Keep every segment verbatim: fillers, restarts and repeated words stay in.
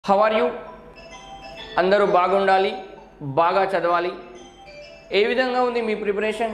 How are you? అందరూ బాగుండాలి, బాగా చదవాలి. ఏ విధంగా ఉంది మీ ప్రిపరేషన్?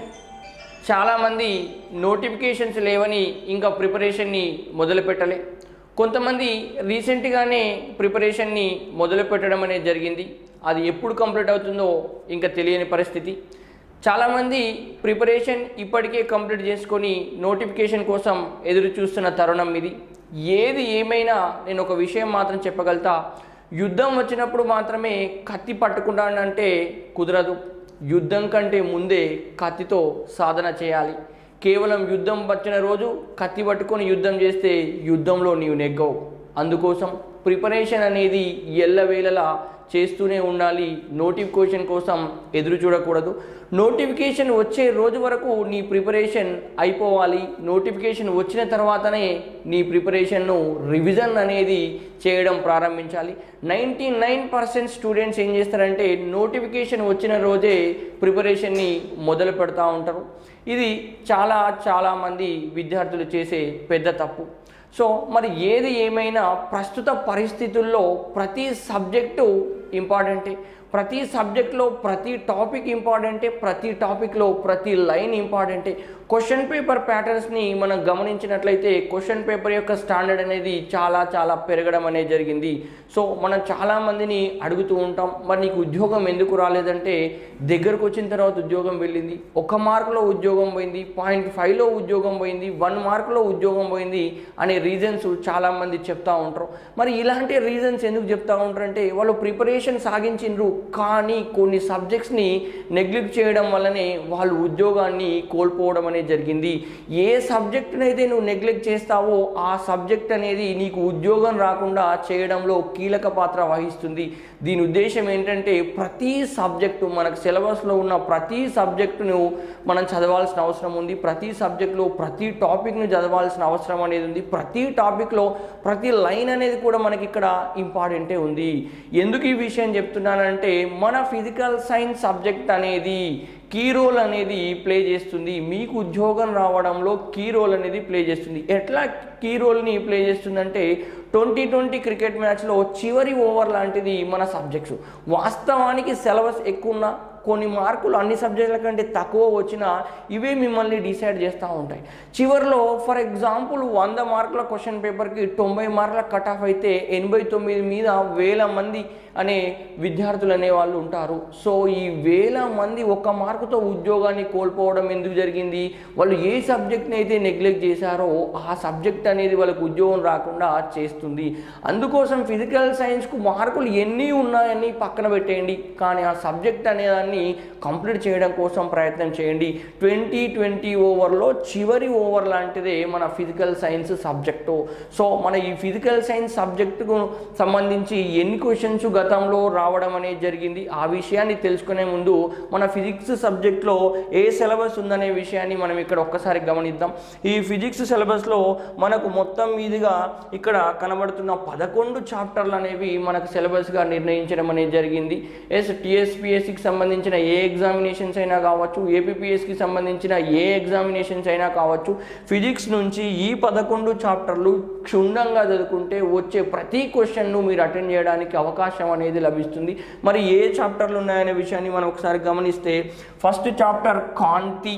చాలామంది నోటిఫికేషన్స్ లేవని ఇంకా ప్రిపరేషన్ని మొదలు పెట్టలే. కొంతమంది రీసెంట్గానే ప్రిపరేషన్ని మొదలు పెట్టడం అనేది జరిగింది. అది ఎప్పుడు కంప్లీట్ అవుతుందో ఇంకా తెలియని పరిస్థితి. చాలామంది ప్రిపరేషన్ ఇప్పటికే కంప్లీట్ చేసుకొని నోటిఫికేషన్ కోసం ఎదురు చూస్తున్న తరుణం ఇది. ఏది ఏమైనా నేను ఒక విషయం మాత్రం చెప్పగలుగుతా, యుద్ధం వచ్చినప్పుడు మాత్రమే కత్తి పట్టుకుంటానంటే కుదరదు. యుద్ధం కంటే ముందే కత్తితో సాధన చేయాలి. కేవలం యుద్ధం వచ్చిన రోజు కత్తి పట్టుకొని యుద్ధం చేస్తే యుద్ధంలో నీవు నెగ్గవు. అందుకోసం ప్రిపరేషన్ అనేది ఎల్లవేళలా చేస్తూనే ఉండాలి. నోటిఫికేషన్ కోసం ఎదురు చూడకూడదు. నోటిఫికేషన్ వచ్చే రోజు వరకు నీ ప్రిపరేషన్ అయిపోవాలి. నోటిఫికేషన్ వచ్చిన తర్వాతనే నీ ప్రిపరేషన్ను రివిజన్ అనేది చేయడం ప్రారంభించాలి. నైంటీ నైన్ పర్సెంట్ స్టూడెంట్స్ ఏం చేస్తారంటే నోటిఫికేషన్ వచ్చిన రోజే ప్రిపరేషన్ని మొదలు పెడతా ఉంటారు. ఇది చాలా చాలామంది విద్యార్థులు చేసే పెద్ద తప్పు. సో మరి ఏది ఏమైనా ప్రస్తుత పరిస్థితుల్లో ప్రతి సబ్జెక్టు ఇంపార్టెంటే. ప్రతి సబ్జెక్ట్లో ప్రతి టాపిక్ ఇంపార్టెంటే. ప్రతి టాపిక్లో ప్రతి లైన్ ఇంపార్టెంటే. క్వశ్చన్ పేపర్ ప్యాటర్న్స్ని మనం గమనించినట్లయితే క్వశ్చన్ పేపర్ యొక్క స్టాండర్డ్ అనేది చాలా చాలా పెరగడం అనేది జరిగింది. సో మనం చాలామందిని అడుగుతూ ఉంటాం, మరి నీకు ఉద్యోగం ఎందుకు రాలేదంటే దగ్గరకు వచ్చిన తర్వాత ఉద్యోగం వెళ్ళింది, ఒక మార్కులో ఉద్యోగం పోయింది, పాయింట్ ఫైవ్లో ఉద్యోగం పోయింది, వన్ మార్కులో ఉద్యోగం పోయింది అనే రీజన్స్ చాలామంది చెప్తూ ఉంటారు. మరి ఇలాంటి రీజన్స్ ఎందుకు చెప్తూ ఉంటారంటే వాళ్ళు ప్రిపరేషన్ సాగించిండ్రు, కానీ కొన్ని సబ్జెక్ట్స్ని నెగ్లెక్ట్ చేయడం వల్లనే వాళ్ళు ఉద్యోగాన్ని కోల్పోవడం అనేది జరిగింది. ఏ సబ్జెక్ట్ని అయితే నువ్వు నెగ్లెక్ట్ చేస్తావో ఆ సబ్జెక్ట్ అనేది నీకు ఉద్యోగం రాకుండా చేయడంలో కీలక పాత్ర వహిస్తుంది. దీని ఉద్దేశం ఏంటంటే ప్రతి సబ్జెక్టు మనకు సిలబస్లో ఉన్న ప్రతి సబ్జెక్టును మనం చదవాల్సిన అవసరం ఉంది. ప్రతి సబ్జెక్టులో ప్రతి టాపిక్ను చదవాల్సిన అవసరం అనేది ఉంది. ప్రతి టాపిక్లో ప్రతి లైన్ అనేది కూడా మనకి ఇక్కడ ఇంపార్టెంటే ఉంది. ఎందుకు ఈ విషయం చెప్తున్నానంటే మన ఫిజికల్ సైన్స్ సబ్జెక్ట్ అనేది కీ రోల్ అనేది ప్లే చేస్తుంది. మీకు ఉద్యోగం రావడంలో కీ రోల్ అనేది ప్లే చేస్తుంది. ఎట్లా కీ రోల్ని ప్లే చేస్తుందంటే ట్వంటీ ట్వంటీ క్రికెట్ మ్యాచ్లో చివరి ఓవర్ లాంటిది మన సబ్జెక్ట్స్. వాస్తవానికి సిలబస్ ఎక్కువ ఉన్నా కొన్ని మార్కులు అన్ని సబ్జెక్టుల కంటే తక్కువ వచ్చినా ఇవే మిమ్మల్ని డిసైడ్ చేస్తూ ఉంటాయి. చివరిలో ఫర్ ఎగ్జాంపుల్ వంద మార్కుల క్వశ్చన్ పేపర్కి తొంభై మార్కుల కట్ ఆఫ్ అయితే ఎనభై తొమ్మిది మీద వేల మంది అనే విద్యార్థులు అనేవాళ్ళు ఉంటారు. సో ఈ వేల మంది ఒక్క మార్కుతో ఉద్యోగాన్ని కోల్పోవడం ఎందుకు జరిగింది? వాళ్ళు ఏ సబ్జెక్ట్ని అయితే నెగ్లెక్ట్ చేశారో ఆ సబ్జెక్ట్ అనేది వాళ్ళకు ఉద్యోగం రాకుండా చేస్తుంది. అందుకోసం ఫిజికల్ సైన్స్కు మార్కులు ఎన్ని ఉన్నాయని పక్కన పెట్టేయండి, కానీ ఆ సబ్జెక్ట్ అనేదాన్ని కంప్లీట్ చేయడం కోసం ప్రయత్నం చేయండి. ట్వంటీ ట్వంటీ ఓవర్లో చివరి ఓవర్ లాంటిదే మన ఫిజికల్ సైన్స్ సబ్జెక్టు. సో మన ఈ ఫిజికల్ సైన్స్ సబ్జెక్టుకు సంబంధించి ఎన్ని క్వశ్చన్స్ గతంలో రావడం అనేది జరిగింది ఆ విషయాన్ని తెలుసుకునే ముందు మన ఫిజిక్స్ సబ్జెక్ట్లో ఏ సిలబస్ ఉందనే విషయాన్ని మనం ఇక్కడ ఒక్కసారి గమనిద్దాం. ఈ ఫిజిక్స్ సిలబస్లో మనకు మొత్తం మీదుగా ఇక్కడ కనబడుతున్న పదకొండు చాప్టర్లు అనేవి మనకు సిలబస్గా నిర్ణయించడం అనేది జరిగింది. ఎస్ టీఎస్పీఎస్సికి సంబంధించిన ఏ ఎగ్జామినేషన్స్ అయినా కావచ్చు, ఏపీపీఎస్కి సంబంధించిన ఏ ఎగ్జామినేషన్స్ అయినా కావచ్చు, ఫిజిక్స్ నుంచి ఈ పదకొండు చాప్టర్లు క్షుణ్ణంగా చదువుకుంటే వచ్చే ప్రతి క్వశ్చన్ను మీరు అటెండ్ చేయడానికి అవకాశం అనేది లభిస్తుంది. మరి ఏ చాప్టర్లు ఉన్నాయనే విషయాన్ని మనం ఒకసారి గమనిస్తే ఫస్ట్ చాప్టర్ కాంతి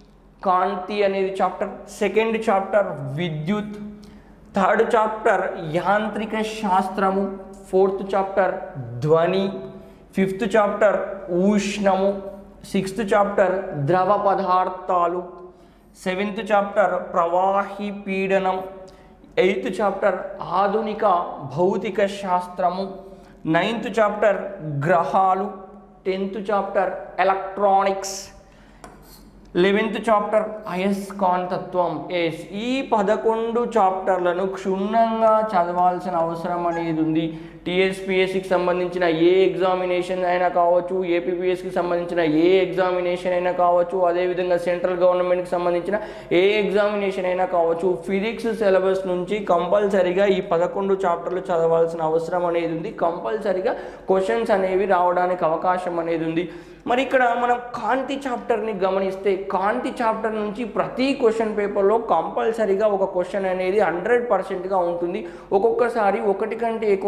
కాంతి అనేది చాప్టర్, సెకండ్ చాప్టర్ విద్యుత్, థర్డ్ చాప్టర్ యాంత్రిక శాస్త్రము, ఫోర్త్ చాప్టర్ ధ్వని, ఫిఫ్త్ చాప్టర్ ఉష్ణము, సిక్స్త్ చాప్టర్ ద్రవ పదార్థాలు, సెవెంత్ చాప్టర్ ప్రవాహి పీడనం, ఎయిత్ చాప్టర్ ఆధునిక భౌతిక శాస్త్రము, నైన్త్ చాప్టర్ గ్రహాలు, tenth chapter electronics, eleventh chapter అయస్కాంతత్వం. ఎస్ ఈ పదకొండు చాప్టర్లను క్షుణ్ణంగా చదవాల్సిన అవసరం అనేది ఉంది. టీఎస్పీఎస్సికి సంబంధించిన ఏ ఎగ్జామినేషన్ అయినా కావచ్చు, ఏపీపీఎస్సికి సంబంధించిన ఏ ఎగ్జామినేషన్ అయినా కావచ్చు, అదేవిధంగా సెంట్రల్ గవర్నమెంట్కి సంబంధించిన ఏ ఎగ్జామినేషన్ అయినా కావచ్చు, ఫిజిక్స్ సిలబస్ నుంచి కంపల్సరీగా ఈ పదకొండు చాప్టర్లు చదవాల్సిన అవసరం అనేది ఉంది. కంపల్సరీగా క్వశ్చన్స్ అనేవి రావడానికి అవకాశం అనేది ఉంది. మరి ఇక్కడ మనం కాంతి చాప్టర్ని గమనిస్తే కాంతి చాప్టర్ నుంచి ప్రతి క్వశ్చన్ పేపర్లో కంపల్సరీగా ఒక క్వశ్చన్ అనేది హండ్రెడ్ పర్సెంట్గా ఉంటుంది. ఒక్కొక్కసారి ఒకటి కంటే ఎక్కువ క్వశ్చన్స్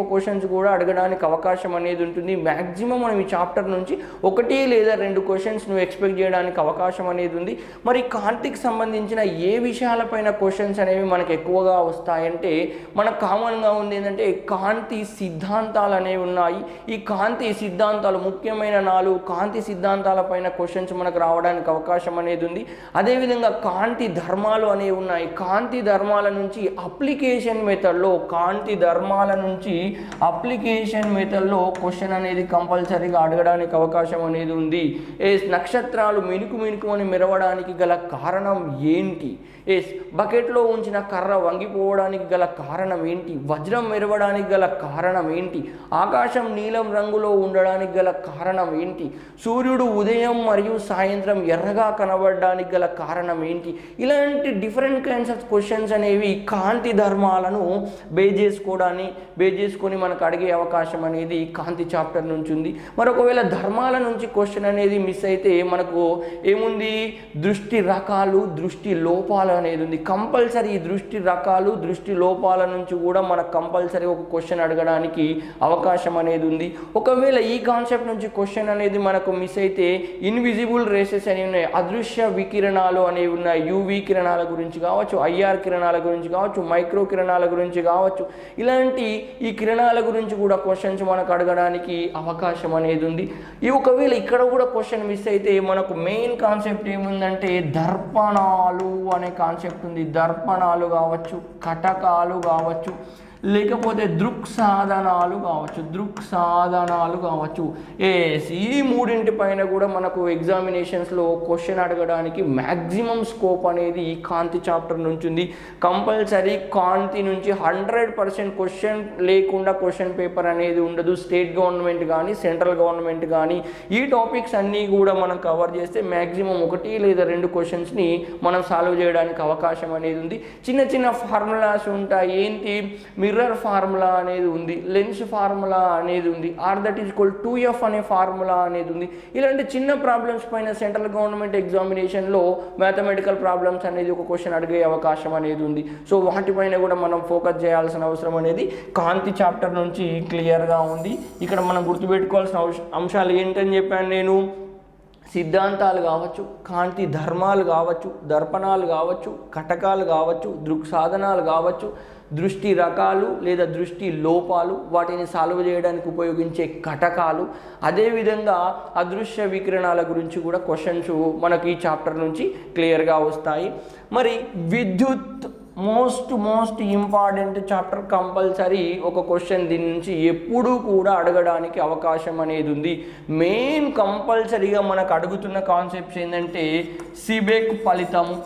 క్వశ్చన్స్ కూడా అడగడానికి అవకాశం అనేది ఉంటుంది. మ్యాక్సిమం మనం ఈ చాప్టర్ నుంచి ఒకటి లేదా రెండు క్వశ్చన్స్ నువ్వు ఎక్స్పెక్ట్ చేయడానికి అవకాశం అనేది ఉంది. మరి కాంతికి సంబంధించిన ఏ విషయాలపైన క్వశ్చన్స్ అనేవి మనకు ఎక్కువగా వస్తాయంటే మనకు కామన్గా ఉంది ఏంటంటే కాంతి సిద్ధాంతాలు అనేవి ఉన్నాయి. ఈ కాంతి సిద్ధాంతాలు ముఖ్యమైన నాలుగు కాంతి సిద్ధాంతాలపైన క్వశ్చన్స్ మనకు రావడానికి అవకాశం అనేది ఉంది. అదేవిధంగా కాంతి ధర్మాలు అనేవి ఉన్నాయి. కాంతి ధర్మాల నుంచి అప్లికేషన్ మెథడ్లో కాంతి ధర్మాల నుంచి అప్లికేషన్ మెథడ్లో క్వశ్చన్ అనేది కంపల్సరీగా అడగడానికి అవకాశం అనేది ఉంది. ఎస్ నక్షత్రాలు మినుకు మినుకు అని మెరవడానికి గల కారణం ఏంటి? ఎస్ బకెట్లో ఉంచిన కర్ర వంగిపోవడానికి గల కారణం ఏంటి? వజ్రం మెరవడానికి గల కారణం ఏంటి? ఆకాశం నీలం రంగులో ఉండడానికి గల కారణం ఏంటి? సూర్యుడు ఉదయం మరియు సాయంత్రం ఎర్రగా కనబడడానికి గల కారణం ఏంటి? ఇలాంటి డిఫరెంట్ కైండ్స్ ఆఫ్ క్వశ్చన్స్ అనేవి కాంతి ధర్మాలను బేస్ చేసుకోవడాన్ని బేస్ చేసుకొని మనకు అడిగే అవకాశం అనేది కాంతి చాప్టర్ నుంచి ఉంది. మరి ఒకవేళ ధర్మాల నుంచి క్వశ్చన్ అనేది మిస్ అయితే మనకు ఏముంది? దృష్టి రకాలు, దృష్టి లోపాలు అనేది ఉంది. కంపల్సరీ ఈ దృష్టి రకాలు, దృష్టి లోపాల నుంచి కూడా మనకు కంపల్సరీ ఒక క్వశ్చన్ అడగడానికి అవకాశం అనేది ఉంది. ఒకవేళ ఈ కాన్సెప్ట్ నుంచి క్వశ్చన్ అనేది మనకు మిస్ అయితే ఇన్విజిబుల్ రేసెస్ అనేవి ఉన్నాయి, అదృశ్య వికిరణాలు అనేవి ఉన్నాయి. యూవీ కిరణాల గురించి కావచ్చు, ఐఆర్ కిరణాల గురించి కావచ్చు, మైక్రో కిరణాల గురించి కావచ్చు. ఇలాంటి ఈ కిరణాల గురించి కూడా క్వశ్చన్స్ మనకు అడగడానికి అవకాశం అనేది ఉంది. ఈ ఒకవేళ ఇక్కడ కూడా క్వశ్చన్ మిస్ అయితే మనకు మెయిన్ కాన్సెప్ట్ ఏముందంటే దర్పణాలు అనే కాన్సెప్ట్ ఉంది. దర్పణాలు కావచ్చు, కటకాలు కావచ్చు, లేకపోతే దృక్సాధనాలు కావచ్చు దృక్సాధనాలు కావచ్చు ఎస్ ఈ మూడింటి పైన కూడా మనకు ఎగ్జామినేషన్స్లో క్వశ్చన్ అడగడానికి మ్యాక్సిమం స్కోప్ అనేది ఈ కాంతి చాప్టర్ నుంచి ఉంది. కంపల్సరీ కాంతి నుంచి హండ్రెడ్ పర్సెంట్ క్వశ్చన్ లేకుండా క్వశ్చన్ పేపర్ అనేది ఉండదు. స్టేట్ గవర్నమెంట్ కానీ సెంట్రల్ గవర్నమెంట్ కానీ ఈ టాపిక్స్ అన్నీ కూడా మనం కవర్ చేస్తే మ్యాక్సిమం ఒకటి లేదా రెండు క్వశ్చన్స్ని మనం సాల్వ్ చేయడానికి అవకాశం అనేది ఉంది. చిన్న చిన్న ఫార్ములాస్ ఉంటాయి. ఏంటి? మిర్రర్ ఫార్ములా అనేది ఉంది, లెన్స్ ఫార్ములా అనేది ఉంది, R that is equal to two F formula అనేది ఉంది. ఇలాంటి చిన్న ప్రాబ్లమ్స్ పైన సెంట్రల్ గవర్నమెంట్ ఎగ్జామినేషన్లో మ్యాథమెటికల్ ప్రాబ్లమ్స్ అనేది ఒక క్వశ్చన్ అడిగే అవకాశం అనేది ఉంది. సో వాటిపైన కూడా మనం ఫోకస్ చేయాల్సిన అవసరం అనేది కాంతి చాప్టర్ నుంచి క్లియర్గా ఉంది. ఇక్కడ మనం గుర్తుపెట్టుకోవాల్సిన అంశాలు ఏంటని చెప్పాను నేను. సిద్ధాంతాలు కావచ్చు, కాంతి ధర్మాలు కావచ్చు, దర్పణాలు కావచ్చు, కటకాలు కావచ్చు, దృక్సాధనాలు కావచ్చు, దృష్టి రకాలు లేదా దృష్టి లోపాలు, వాటిని సాల్వ్ చేయడానికి ఉపయోగించే కటకాలు, అదేవిధంగా అదృశ్య వికిరణాల గురించి కూడా క్వశ్చన్స్ మనకి ఈ చాప్టర్ నుంచి క్లియర్గా వస్తాయి. మరి విద్యుత్ most most important chapter. Compulsory ఒక క్వశ్చన్ దీని నుంచి ఎప్పుడూ కూడా అడగడానికి అవకాశం అనేది ఉంది. మెయిన్ కంపల్సరీగా మనకు అడుగుతున్న కాన్సెప్ట్స్ ఏంటంటే సిబెక్ ఫలితము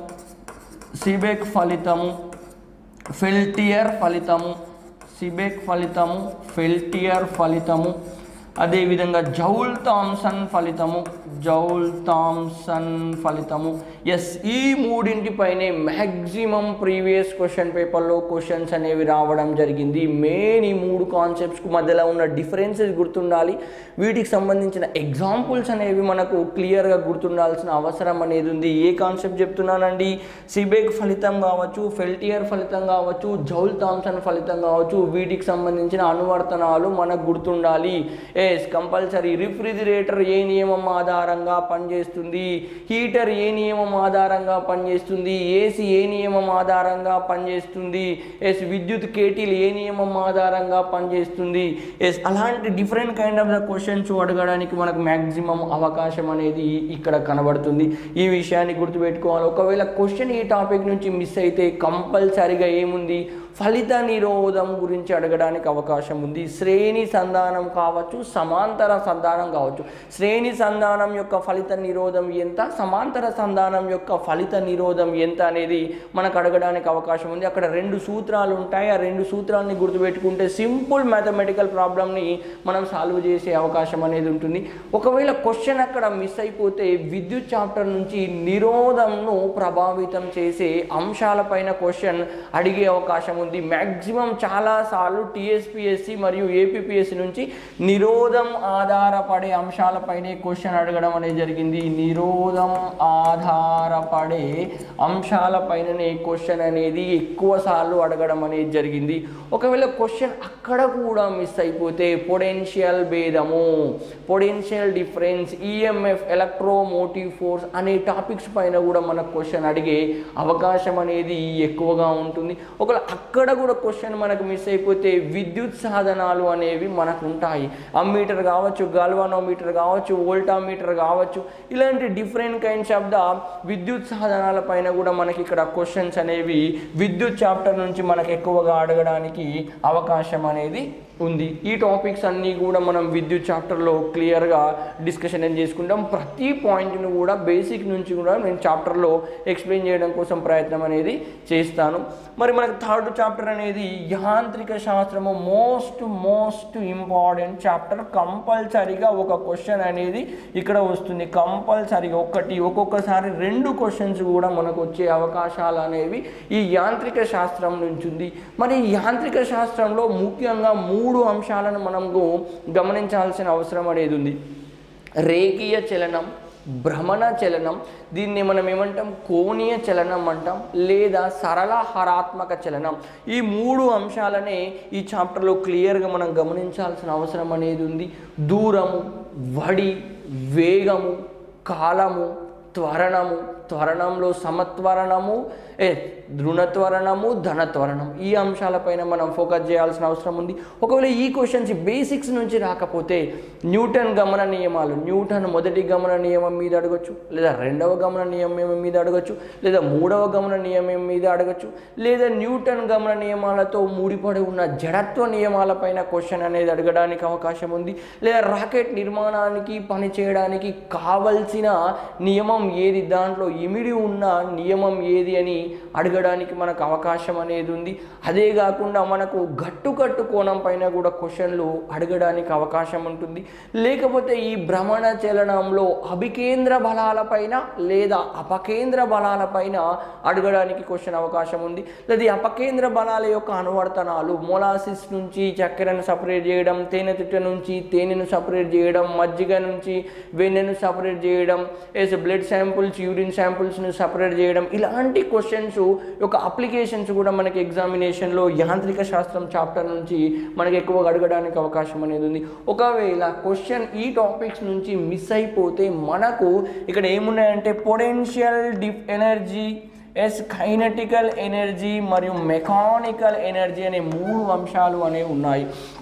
సిబెక్ ఫలితము ఫెల్టియర్ ఫలితము సిబెక్ ఫలితము ఫెల్టియర్ ఫలితము అదేవిధంగా జౌల్ థామ్సన్ ఫలితము జౌల్ థామ్సన్ ఫలితము. ఎస్ ఈ మూడింటిపైనే మ్యాక్సిమం ప్రీవియస్ క్వశ్చన్ పేపర్లో క్వశ్చన్స్ అనేవి రావడం జరిగింది. మెయిన్ ఈ మూడు కాన్సెప్ట్స్కు మధ్యలో ఉన్న డిఫరెన్సెస్ గుర్తుండాలి. వీటికి సంబంధించిన ఎగ్జాంపుల్స్ అనేవి మనకు క్లియర్గా గుర్తుండాల్సిన అవసరం అనేది ఉంది. ఏ కాన్సెప్ట్ చెప్తున్నానండి? సిబెక్ ఫలితం కావచ్చు, ఫెల్టియర్ ఫలితం కావచ్చు, జౌల్ థామ్సన్ ఫలితం కావచ్చు, వీటికి సంబంధించిన అనువర్తనాలు మనకు గుర్తుండాలి. ఎస్ కంపల్సరీ రిఫ్రిజిరేటర్ ఏ నియమం ఆధారంగా పనిచేస్తుంది, హీటర్ ఏ నియమం ఆధారంగా పనిచేస్తుంది, ఏసీ ఏ నియమం ఆధారంగా పనిచేస్తుంది, ఎస్ విద్యుత్ కేటీలు ఏ నియమం ఆధారంగా పనిచేస్తుంది. ఎస్ అలాంటి different kind of the questions అడగడానికి మనకు మ్యాక్సిమం అవకాశం అనేది ఇక్కడ కనబడుతుంది. ఈ విషయాన్ని గుర్తుపెట్టుకోవాలి. ఒకవేళ క్వశ్చన్ ఈ టాపిక్ నుంచి మిస్ అయితే కంపల్సరీగా ఏముంది? ఫలిత నిరోధం గురించి అడగడానికి అవకాశం ఉంది. శ్రేణి సంధానం కావచ్చు, సమాంతర సంధానం కావచ్చు. శ్రేణి సంధానం యొక్క ఫలిత నిరోధం ఎంత, సమాంతర సంధానం యొక్క ఫలిత నిరోధం ఎంత అనేది మనకు అడగడానికి అవకాశం ఉంది. అక్కడ రెండు సూత్రాలు ఉంటాయి. ఆ రెండు సూత్రాలని గుర్తుపెట్టుకుంటే సింపుల్ మ్యాథమెటికల్ ప్రాబ్లమ్ని మనం సాల్వ్ చేసే అవకాశం అనేది ఉంటుంది. ఒకవేళ క్వశ్చన్ అక్కడ మిస్ అయిపోతే విద్యుత్ చాప్టర్ నుంచి నిరోధంను ప్రభావితం చేసే అంశాలపైన క్వశ్చన్ అడిగే అవకాశం ఉంది. మ్యాక్సిమం చాలాసార్లు టీఎస్పీఎస్సి మరియు ఏపీపీఎస్సి నుంచి నిరోధం ఆధారపడే అంశాలపైనే క్వశ్చన్ అడగడం అనేది జరిగింది. నిరోధం ఆధారపడే అంశాలపైననే క్వశ్చన్ అనేది ఎక్కువ సార్లు అడగడం అనేది జరిగింది. ఒకవేళ క్వశ్చన్ అక్కడ కూడా మిస్ అయిపోతే పొటెన్షియల్ భేదము, potential difference, EMF, electromotive force అనే టాపిక్స్ పైన కూడా మనకు క్వశ్చన్ అడిగే అవకాశం అనేది ఎక్కువగా ఉంటుంది. ఒకవేళ అక్కడ కూడా క్వశ్చన్ మనకు మిస్ అయిపోతే విద్యుత్ సాధనాలు అనేవి మనకు ఉంటాయి. అమ్మీటర్ కావచ్చు, గాల్వానోమీటర్ కావచ్చు, వోల్టామీటర్ కావచ్చు, ఇలాంటి డిఫరెంట్ కైండ్స్ ఆఫ్ ద విద్యుత్ సాధనాల పైన కూడా మనకి ఇక్కడ క్వశ్చన్స్ అనేవి విద్యుత్ చాప్టర్ నుంచి మనకు ఎక్కువగా అడగడానికి అవకాశం అనేది ఉంది. ఈ టాపిక్స్ అన్నీ కూడా మనం విద్యుత్ చాప్టర్లో క్లియర్గా డిస్కషన్ ఏం చేసుకుంటాం. ప్రతి పాయింట్ను కూడా బేసిక్ నుంచి కూడా నేను చాప్టర్లో ఎక్స్ప్లెయిన్ చేయడం కోసం ప్రయత్నం అనేది చేస్తాను. మరి మనకు థర్డ్ చాప్టర్ అనేది యాంత్రిక శాస్త్రము, మోస్ట్ మోస్ట్ ఇంపార్టెంట్ చాప్టర్. కంపల్సరీగా ఒక క్వశ్చన్ అనేది ఇక్కడ వస్తుంది. కంపల్సరీగా ఒకటి, ఒక్కొక్కసారి రెండు క్వశ్చన్స్ కూడా మనకు వచ్చే అవకాశాలు అనేవి ఈ యాంత్రిక శాస్త్రం నుంచి ఉంది. మరి ఈ యాంత్రిక శాస్త్రంలో ముఖ్యంగా మూడు అంశాలను మనము గమనించాల్సిన అవసరం అనేది ఉంది. రేఖీయ చలనం, భ్రమణ చలనం, దీన్ని మనం ఏమంటాం కోణీయ చలనం అంటాం, లేదా సరళ హరాత్మక చలనం. ఈ మూడు అంశాలనే ఈ చాప్టర్లో క్లియర్గా మనం గమనించాల్సిన అవసరం అనేది ఉంది. దూరము, వడి, వేగము, కాలము, త్వరణము, త్వరణంలో సమత్వరణము, ఏ ధృణత్వరణము, ధనత్వరణం, ఈ అంశాలపైన మనం ఫోకస్ చేయాల్సిన అవసరం ఉంది. ఒకవేళ ఈ క్వశ్చన్స్ బేసిక్స్ నుంచి రాకపోతే న్యూటన్ గమన నియమాలు, న్యూటన్ మొదటి గమన నియమం మీద అడగచ్చు, లేదా రెండవ గమన నియమం మీద అడగచ్చు, లేదా మూడవ గమన నియమం మీద అడగచ్చు, లేదా న్యూటన్ గమన నియమాలతో ముడిపడి ఉన్న జడత్వ నియమాలపైన క్వశ్చన్ అనేది అడగడానికి అవకాశం ఉంది. లేదా రాకెట్ నిర్మాణానికి పని చేయడానికి కావలసిన నియమం ఏది, దాంట్లో ఇమిడి ఉన్న నియమం ఏది అని అడగడానికి మనకు అవకాశం అనేది ఉంది. అదే కాకుండా మనకు గట్టు కట్టు కోణం పైన కూడా క్వశ్చన్లు అడగడానికి అవకాశం ఉంటుంది. లేకపోతే ఈ భ్రమణ చలనంలో అభికేంద్ర బలాలపైన లేదా అపకేంద్ర బలాలపైన అడగడానికి క్వశ్చన్ అవకాశం ఉంది. లేదా ఈ అపకేంద్ర బలాల యొక్క అనువర్తనాలు, మొలాసిస్ నుంచి చక్కెరను సపరేట్ చేయడం, తేనె తిట్ట నుంచి తేనెను సపరేట్ చేయడం, మజ్జిగ నుంచి వెన్నెను సపరేట్ చేయడం, ఎస్ బ్లడ్ శాంపుల్స్, యూరిన్ శాంపుల్స్ను సపరేట్ చేయడం, ఇలాంటి క్వశ్చన్స్ యొక్క అప్లికేషన్స్ కూడా మనకి ఎగ్జామినేషన్లో యాంత్రిక శాస్త్రం చాప్టర్ నుంచి మనకి ఎక్కువగా అడగడానికి అవకాశం అనేది ఉంది. ఒకవేళ క్వశ్చన్ ఈ టాపిక్స్ నుంచి మిస్ అయిపోతే మనకు ఇక్కడ ఏమున్నాయంటే potential diff energy, yes kinetical energy మరియు మెకానికల్ ఎనర్జీ అనే మూడు అంశాలు అనేవి ఉన్నాయి.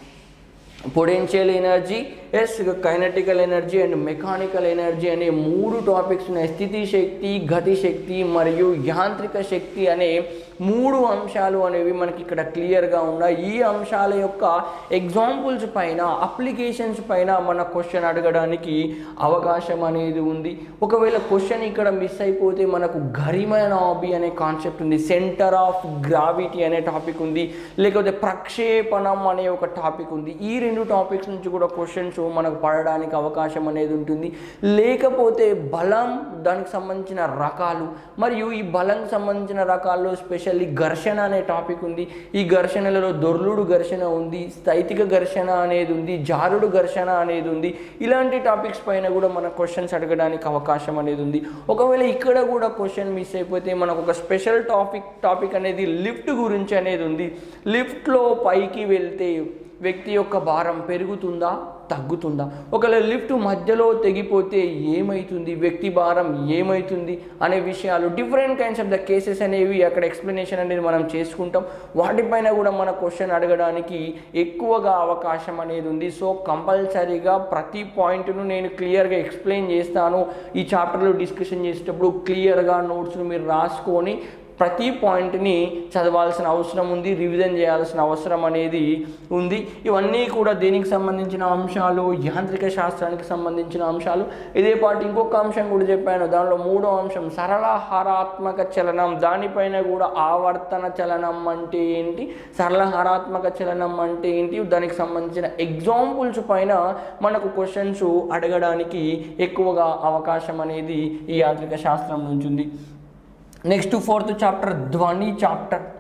Potential energy, yes kinetical energy and mechanical energy అనే మూడు టాపిక్స్ ఉన్నాయి. స్థితి శక్తి, గతి శక్తి మరియు యాంత్రిక శక్తి అనే మూడు అంశాలు అనేవి మనకి ఇక్కడ క్లియర్గా ఉన్నాయి. ఈ అంశాల యొక్క ఎగ్జాంపుల్స్ పైన, అప్లికేషన్స్ పైన మన క్వశ్చన్ అడగడానికి అవకాశం అనేది ఉంది. ఒకవేళ క్వశ్చన్ ఇక్కడ మిస్ అయిపోతే మనకు గరిమనాభి అనే కాన్సెప్ట్ ఉంది, సెంటర్ ఆఫ్ గ్రావిటీ అనే టాపిక్ ఉంది, లేకపోతే ప్రక్షేపణం అనే ఒక టాపిక్ ఉంది. ఈ రెండు టాపిక్స్ నుంచి కూడా క్వశ్చన్స్ మనకు పడడానికి అవకాశం అనేది ఉంటుంది. లేకపోతే బలం, దానికి సంబంధించిన రకాలు, మరియు ఈ బలంకి సంబంధించిన రకాల్లో స్పెషల్లీ ఘర్షణ అనే టాపిక్ ఉంది. ఈ ఘర్షణలలో దొర్లుడు ఘర్షణ ఉంది, స్థైతిక ఘర్షణ అనేది ఉంది, జారుడు ఘర్షణ అనేది ఉంది. ఇలాంటి టాపిక్స్ పైన కూడా మన క్వశ్చన్స్ అడగడానికి అవకాశం అనేది ఉంది. ఒకవేళ ఇక్కడ కూడా క్వశ్చన్ మిస్ అయిపోతే మనకు ఒక స్పెషల్ టాపిక్ టాపిక్ అనేది లిఫ్ట్ గురించి అనేది ఉంది. లిఫ్ట్లో పైకి వెళ్తే వ్యక్తి యొక్క భారం పెరుగుతుందా, తగ్గుతుందా? ఒకవేళ లిఫ్ట్ మధ్యలో తెగిపోతే ఏమవుతుంది, వ్యక్తి భారం ఏమవుతుంది అనే విషయాలు, different kinds of the cases అనేవి అక్కడ ఎక్స్ప్లెనేషన్ అనేది మనం చేసుకుంటాం. వాటిపైన కూడా మన క్వశ్చన్ అడగడానికి ఎక్కువగా అవకాశం అనేది ఉంది. సో కంపల్సరీగా ప్రతి పాయింట్ను నేను క్లియర్గా ఎక్స్ప్లెయిన్ చేస్తాను. ఈ చాప్టర్లో డిస్కషన్ చేసేటప్పుడు క్లియర్గా నోట్స్ను మీరు రాసుకొని ప్రతి పాయింట్ని చదవాల్సిన అవసరం ఉంది, రివిజన్ చేయాల్సిన అవసరం అనేది ఉంది. ఇవన్నీ కూడా దేనికి సంబంధించిన అంశాలు, యాంత్రిక శాస్త్రానికి సంబంధించిన అంశాలు. ఇదే పాటు ఇంకొక అంశం కూడా చెప్పాను, దానిలో మూడో అంశం సరళ హరాత్మక చలనం. దానిపైన కూడా ఆవర్తన చలనం అంటే ఏంటి, సరళ హరాత్మక చలనం అంటే ఏంటి, దానికి సంబంధించిన ఎగ్జాంపుల్స్ పైన మనకు క్వశ్చన్స్ అడగడానికి ఎక్కువగా అవకాశం అనేది ఈ యాంత్రిక శాస్త్రం నుంచి ఉంది. నెక్స్ట్ ఫోర్త్ చాప్టర్ ధ్వని చాప్టర్.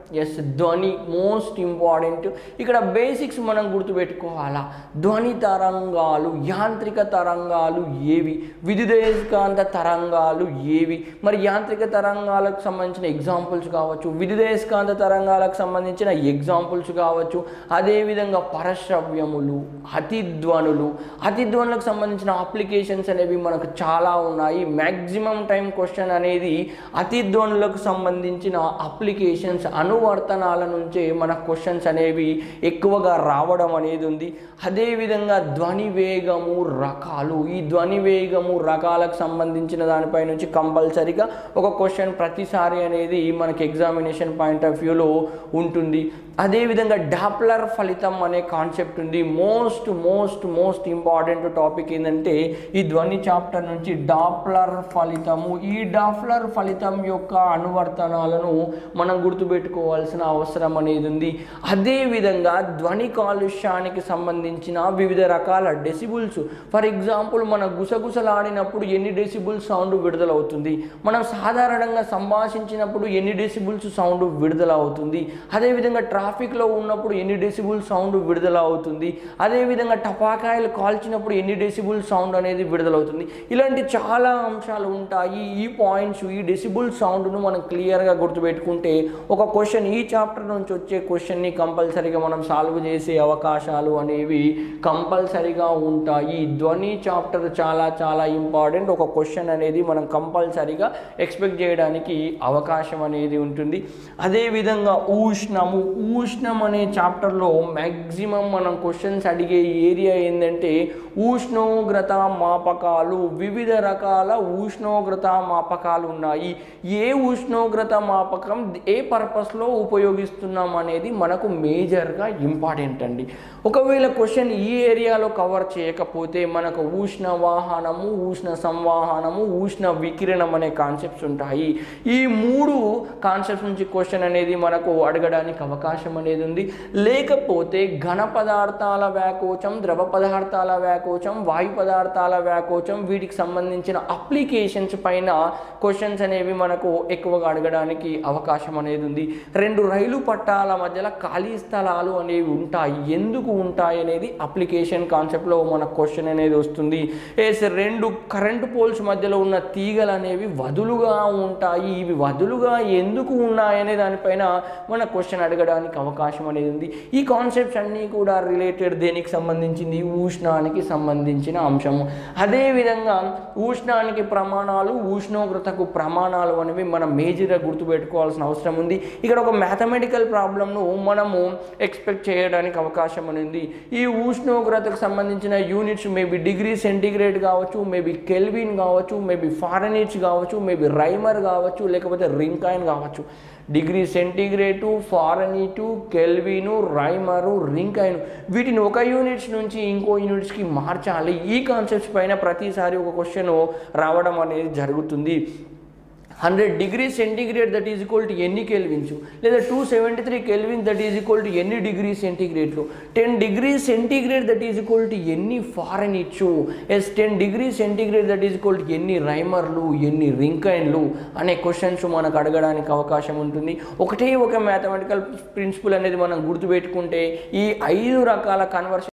ఎస్ ధ్వని మోస్ట్ ఇంపార్టెంట్. ఇక్కడ బేసిక్స్ మనం గుర్తుపెట్టుకోవాలా. ధ్వని తరంగాలు, యాంత్రిక తరంగాలు ఏవి, విద్యుదయస్కాంత తరంగాలు ఏవి, మరి యాంత్రిక తరంగాలకు సంబంధించిన ఎగ్జాంపుల్స్ కావచ్చు, విద్యుదయస్కాంత తరంగాలకు సంబంధించిన ఎగ్జాంపుల్స్ కావచ్చు, అదేవిధంగా పరశ్రవ్యములు, అతిధ్వనులు, అతిధ్వనులకు సంబంధించిన అప్లికేషన్స్ అనేవి మనకు చాలా ఉన్నాయి. మ్యాక్సిమం టైం క్వశ్చన్ అనేది అతిధ్వనులకు సంబంధించిన అప్లికేషన్స్, అనువర్తనాల నుంచే మన క్వశ్చన్స్ అనేవి ఎక్కువగా రావడం అనేది ఉంది. అదేవిధంగా ధ్వని వేగము రకాలు, ఈ ధ్వని వేగము రకాలకు సంబంధించిన దానిపై నుంచి కంపల్సరీగా ఒక క్వశ్చన్ ప్రతిసారి అనేది మనకి ఎగ్జామినేషన్ పాయింట్ ఆఫ్ వ్యూలో ఉంటుంది. అదేవిధంగా డాప్లర్ ఫలితం అనే కాన్సెప్ట్ ఉంది. Most most most important topic ఏంటంటే ఈ ధ్వని చాప్టర్ నుంచి డాప్లర్ ఫలితము. ఈ డాప్లర్ ఫలితం యొక్క అనువర్తనాలను మనం గుర్తుపెట్టుకోవాల్సిన అవసరం అనేది ఉంది. అదేవిధంగా ధ్వని కాలుష్యానికి సంబంధించిన వివిధ రకాల డెసిబుల్స్, ఫర్ ఎగ్జాంపుల్ మనం గుసగుసలాడినప్పుడు ఎన్ని డెసిబుల్స్ సౌండ్ విడుదలవుతుంది, మనం సాధారణంగా సంభాషించినప్పుడు ఎన్ని డెసిబుల్స్ సౌండ్ విడుదల అవుతుంది, అదేవిధంగా ట్రాఫిక్లో ఉన్నప్పుడు ఎన్ని డెసిబుల్ సౌండ్ విడుదల అవుతుంది, అదేవిధంగా టపాకాయలు కాల్చినప్పుడు ఎన్ని డెసిబుల్ సౌండ్ అనేది విడుదలవుతుంది. ఇలాంటి చాలా అంశాలు ఉంటాయి. ఈ పాయింట్స్, ఈ డెసిబుల్ సౌండ్ను మనం క్లియర్గా గుర్తుపెట్టుకుంటే ఒక క్వశ్చన్, ఈ చాప్టర్ నుంచి వచ్చే క్వశ్చన్ని కంపల్సరీగా మనం సాల్వ్ చేసే అవకాశాలు అనేవి కంపల్సరీగా ఉంటాయి. ధ్వని చాప్టర్ చాలా చాలా ఇంపార్టెంట్. ఒక క్వశ్చన్ అనేది మనం కంపల్సరీగా ఎక్స్పెక్ట్ చేయడానికి అవకాశం అనేది ఉంటుంది. అదేవిధంగా ఉష్ణము, ఉష్ణం అనే చాప్టర్లో మ్యాక్సిమం మనం క్వశ్చన్స్ అడిగే ఏరియా ఏంటంటే ఉష్ణోగ్రత మాపకాలు. వివిధ రకాల ఉష్ణోగ్రత మాపకాలు ఉన్నాయి. ఏ ఉష్ణోగ్రత మాపకం ఏ పర్పస్లో ఉపయోగిస్తున్నాం అనేది మనకు మేజర్గా ఇంపార్టెంట్ అండి. ఒకవేళ క్వశ్చన్ ఈ ఏరియాలో కవర్ చేయకపోతే మనకు ఉష్ణ వాహనము, ఉష్ణ సంవాహనము, ఉష్ణ వికిరణం అనే కాన్సెప్ట్స్ ఉంటాయి. ఈ మూడు కాన్సెప్ట్స్ నుంచి క్వశ్చన్ అనేది మనకు అడగడానికి అవకాశం అనేది ఉంది. లేకపోతే ఘన పదార్థాల వ్యాకోచం, ద్రవ పదార్థాల వ్యాకోచం, వాయు పదార్థాల వ్యాకోచం, వీటికి సంబంధించిన అప్లికేషన్స్ పైన క్వశ్చన్స్ అనేవి మనకు ఎక్కువగా అడగడానికి అవకాశం అనేది ఉంది. రెండు రైలు పట్టాల మధ్యలో ఖాళీ స్థలాలు అనేవి ఉంటాయి. ఎందుకు ఉంటాయి అనేది అప్లికేషన్ కాన్సెప్ట్లో మన క్వశ్చన్ అనేది వస్తుంది. ఎస్, రెండు కరెంటు పోల్స్ మధ్యలో ఉన్న తీగలు అనేవి వదులుగా ఉంటాయి. ఇవి వదులుగా ఎందుకు ఉన్నాయనే దానిపైన మన క్వశ్చన్ అడగడానికి అవకాశం అనేది ఉంది. ఈ కాన్సెప్ట్స్ అన్నీ కూడా రిలేటెడ్ దేనికి సంబంధించింది, ఉష్ణానికి సంబంధించిన అంశము. అదేవిధంగా ఉష్ణానికి ప్రమాణాలు, ఉష్ణోగ్రతకు ప్రమాణాలు అనేవి మనం మేజర్గా గుర్తుపెట్టుకోవాల్సిన అవసరం ఉంది. ఇక్కడ ఒక మ్యాథమెటికల్ ప్రాబ్లంను మనము ఎక్స్పెక్ట్ చేయడానికి అవకాశం అనేది. ఈ ఉష్ణోగ్రతకు సంబంధించిన యూనిట్స్ మేబీ డిగ్రీ సెంటిగ్రేడ్ కావచ్చు, మేబీ కెల్విన్ కావచ్చు, మేబీ ఫారెన్హీట్ కావచ్చు, మేబీ రైమర్ కావచ్చు, లేకపోతే రింకాయిన్ కావచ్చు. డిగ్రీ సెంటిగ్రేటు, ఫారెన్హీటు, కెల్విను, రైమరు, రింకాయిన్, వీటిని ఒక యూనిట్స్ నుంచి ఇంకో యూనిట్స్కి మార్చాలి. ఈ కాన్సెప్ట్స్ పైన ప్రతిసారి ఒక క్వశ్చన్ రావడం అనేది జరుగుతుంది. Hundred degree centigrade that is equal to ఎన్ని కెల్విన్స్, లేదా two seventy three kelvins that is equal to ఎన్ని డిగ్రీ సెంటిగ్రేడ్లు, ten degree centigrade that is equal to ఎన్ని Fahrenheits, yes ten degree centigrade that is equal to ఎన్ని రైమర్లు, ఎన్ని రింకైన్లు అనే questions మనకు అడగడానికి అవకాశం ఉంటుంది. ఒకటే ఒక మ్యాథమెటికల్ ప్రిన్సిపల్ అనేది మనం గుర్తుపెట్టుకుంటే ఈ ఐదు రకాల కన్వర్షన్